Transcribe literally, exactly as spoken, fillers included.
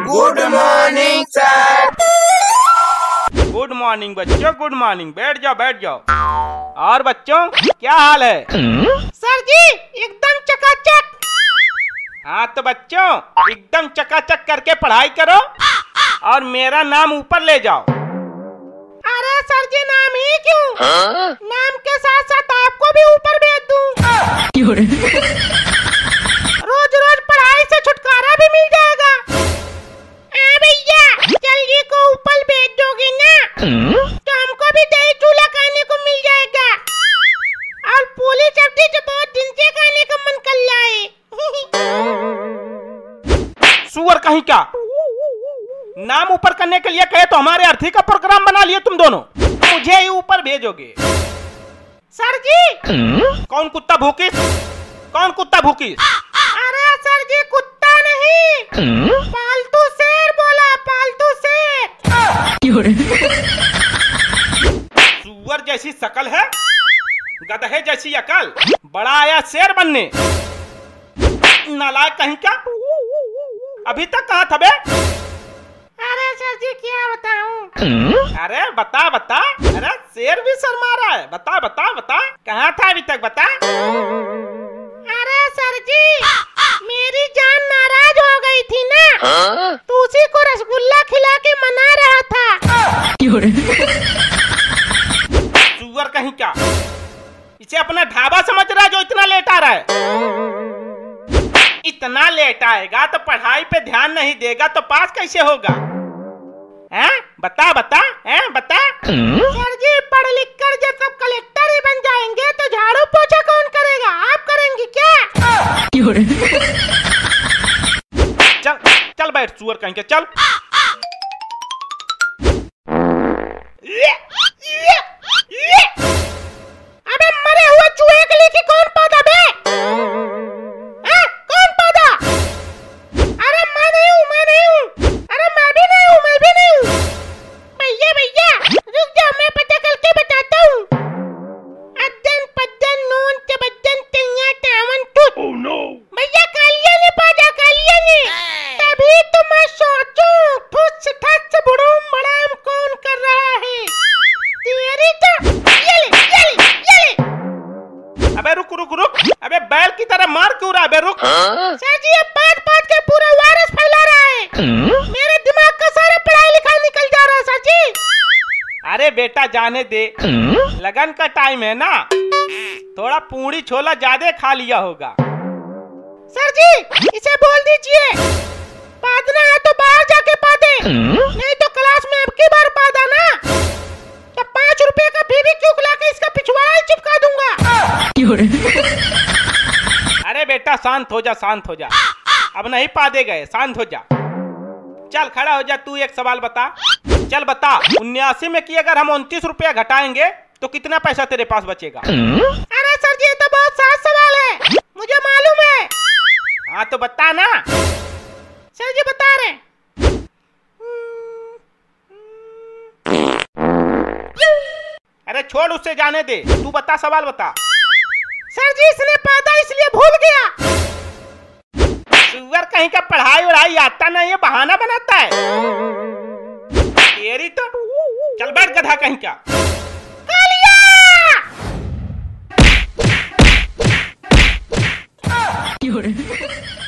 Good morning sir. Good morning बच्चों, good morning. बैठ जाओ बैठ जाओ। और बच्चों क्या हाल है? सर जी एकदम चकाचक। हाँ तो बच्चों एकदम चकाचक करके पढ़ाई करो और मेरा नाम ऊपर ले जाओ। अरे सर जी नाम ही क्यों? हाँ? नाम के साथ साथ आपको भी ऊपर भेज दूं। रोज रोज पढ़ाई से छुटकारा भी मिल जाएगा। हाँ भैया जल्दी को ऊपर भेज दोगे ना तो हमको भी दही चूल्हा खाने को मिल जाएगा और पूरी सब्जी जो बहुत दिन से खाने का मन कर रहा है। सुअर कहीं का नाम ऊपर करने के लिए कहे तो हमारे अर्थी का प्रोग्राम बना लिए तुम दोनों। मुझे ही ऊपर भेजोगे? सर जी कौन कुत्ता भूकिस? कौन कुत्ता भूकिस? अरे सर जी कुत्ता नहीं, पालतू शेर बोला, पालतू शेर। सुअर जैसी शकल है, गधे जैसी अकल, बड़ा आया शेर बनने। नालायक कहीं का, अभी तक कहाँ था बे? अरे सर जी क्या बताऊं? अरे बता बता। अरे शेर भी शर्मा रहा है। बता बता बता कहाँ था अभी तक, बता। अरे सर जी मेरी जान नाराज हो गई थी ना, तो उसी को रसगुल्ला खिला के मना रहा था। सुअर कहीं का, इसे अपना ढाबा समझ रहा है जो इतना लेट आ रहा है? इतना लेट आएगा तो पढ़ाई पे ध्यान नहीं देगा तो पास कैसे होगा? हैं? बता बता हैं? बता। सर जी पढ़ लिख कर जब सब कलेक्टर ही बन जाएंगे तो झाड़ू पोछा कौन करेगा? आप करेंगी क्या? चल चल बैठ सुअर कहीं के, चल। अबे मरे हुए चूहे के लिए की कौन पौधा बे? हाँ? कौन पौधा? अरे मैं नहीं हूँ, मैं नहीं हूँ। अरे मैं भी नहीं हूँ, मैं भी नहीं हूँ। भैया भैया रुक जाओ, मैं पता करके बताता हूँ। अद्दन पद्दन नून चबद्दन तैया टावन टूट। Oh no. भैया कालिया ने पौधा, कालिया ने। तभी तो मैं सोचूं ठुस ठस बुड़ूम बड़ाम कौन कर रहा है? तेरी तो ये ले, ये ले, ये ले। अबे रुक रुक रुक। अबे बैल की तरह मार क्यों रहा है? अबे रुक। सर जी ये बात बात के पूरा वायरस फैला रहा है। मेरे दिमाग का सारा पढ़ाई लिखाई निकल जा रहा है सर जी। अरे बेटा जाने दे, लगन का टाइम है ना, थोड़ा पूड़ी छोला ज्यादा खा लिया होगा। सर जी इसे बोल दीजिए पादना है तो बाहर जाके पादे, नहीं तो क्लास में अब की बार पादा ना तो पाँच रुपए का फेविक्विक ला के इसका पिछवाड़ा ही चिपका दूंगा। अरे बेटा शांत हो जा, शांत हो जा। अब नहीं पादे गए, शांत हो जा। चल खड़ा हो जा। तू एक सवाल बता। चल बता, उन्यासी में की अगर हम उनतीस रुपया घटाएंगे तो कितना पैसा तेरे पास बचेगा? अरे सर जी ये तो बहुत साफ सवाल है, मुझे मालूम है। हाँ तो बता ना। सर जी बता रहे। अरे छोड़, उससे जाने दे, तू बता, सवाल बता। सर जी इसने पादा इसलिए भूल गया। सुअर कहीं का पढ़ाई वढ़ाई आता नहीं है, बहाना बनाता है तेरी तो। चल बैठ गधा कहीं का। कालिया!